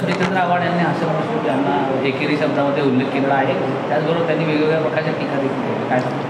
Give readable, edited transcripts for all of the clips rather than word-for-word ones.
जितेंद्र आव्हाड यांनी हसन मुश्रीफ यांना एकेरी शब्दामध्ये उल्लेख केलेला आहे। त्याचबरोबर त्यांनी वेगवेगळ्या प्रकारच्या टीका देखील काय सांगतात?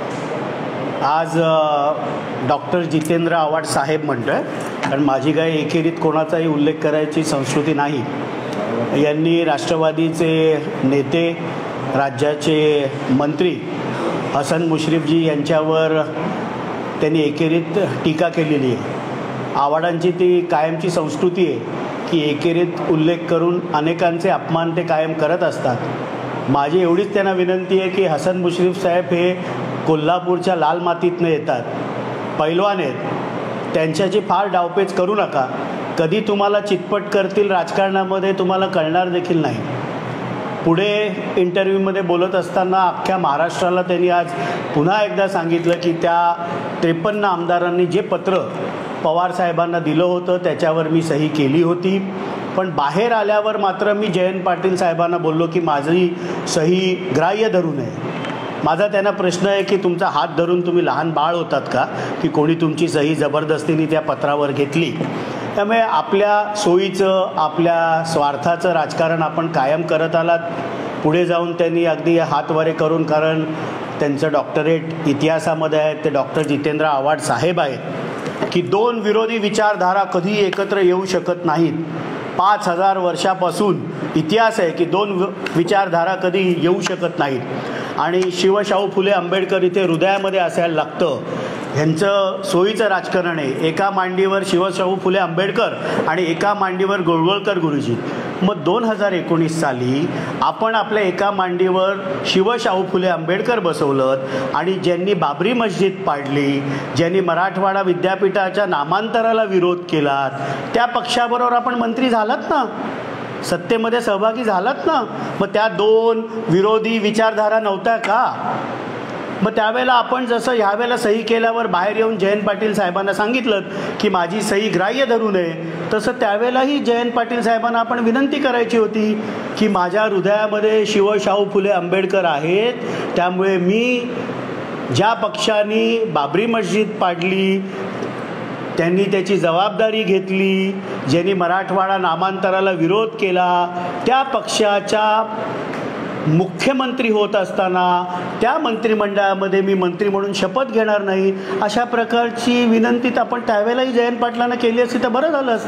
आज डॉक्टर जितेंद्र आव्हाड साहेब म्हणतोय, कारण माझी काही एकेरीत कोणाचाही उल्लेख करायची संस्कृती नाही। यांनी राष्ट्रवादीचे नेते, राज्याचे मंत्री हसन मुश्रीफजी यांच्यावर त्यांनी एकेरीत टीका केलेली आहे। आव्हाडांची ती कायमची संस्कृती आहे की एकेरीत उल्लेख करून अनेकांचे अपमान ते कायम करत असतात। माझी एवढीच त्यांना विनंती आहे की हसन मुश्रीफ साहेब हे कोल्हापूरच्या लाल मातीतनं येतात, पैलवान आहेत, त्यांच्याची फार डावपेच करू नका। कधी तुम्हाला चितपट करतील राजकारणामध्ये तुम्हाला कळणार देखील नाही। पुढे इंटरव्ह्यूमध्ये बोलत असताना अख्ख्या महाराष्ट्राला त्यांनी आज पुन्हा एकदा सांगितलं की त्या 53 आमदारांनी जे पत्र पवार साहेबांना दिलं होतं त्याच्यावर मी सही केली होती, पण बाहेर आल्यावर मात्र मी जयंत पाटील साहेबांना बोललो की माझी सही ग्राह्य धरू नये। माझा त्यांना प्रश्न आहे की तुमचा हात धरून तुम्ही लहान बाळ होतात का की कोणी तुमची सही जबरदस्तीने त्या पत्रावर घेतली? त्यामुळे आपल्या सोयीचं, आपल्या स्वार्थाचं राजकारण आपण कायम करत आलात। पुढे जाऊन त्यांनी अगदी हातवारे करून, कारण त्यांचं डॉक्टरेट इतिहासामध्ये आहे, ते डॉक्टर जितेंद्र आव्हाड साहेब आहेत, की दोन विरोधी विचारधारा कधी एकत्र येऊ शकत नाहीत। 5000 वर्षापासून इतिहास आहे की दोन विचारधारा कधी येऊ शकत नाहीत। आणि शिवशाहू फुले आंबेडकर इथे हृदयामध्ये असायला लागतं। ह्यांचं सोयीचं राजकारण आहे, एका मांडीवर शिवशाहू फुले आंबेडकर आणि एका मांडीवर गोळवळकर गुरुजी। मग 2019 साली आपण आपल्या एका मांडीवर शिवशाहू फुले आंबेडकर बसवलं आणि ज्यांनी बाबरी मस्जिद पाडली, ज्यांनी मराठवाडा विद्यापीठाच्या नामांतराला विरोध केला, त्या पक्षाबरोबर आपण मंत्री झालात ना, सत्तेमध्ये सहभागी झालात ना। मग त्या दोन विरोधी विचारधारा नव्हत्या का? मग त्यावेळेला आपण जसं ह्यावेळेला सही केल्यावर बाहेर येऊन जयंत पाटील साहेबांना सांगितलं की माझी सही ग्राह्य धरू नये, तसं त्यावेळेलाही जयंत पाटील साहेबांना आपण विनंती करायची होती की माझ्या हृदयामध्ये शिवशाहू फुले आंबेडकर आहेत, त्यामुळे मी ज्या पक्षाने बाबरी मस्जिद पाडली त्यांनी त्याची जबाबदारी घेतली, ज्यांनी मराठवाडा नामांतराला विरोध केला, त्या पक्षाच्या मुख्यमंत्री होत असताना त्या मंत्रिमंडळामध्ये मी मंत्री म्हणून शपथ घेणार नाही, अशा प्रकारची विनंती आपण त्यावेळेलाही जयंत पाटलांना केली असती तर बरं झालं असतं।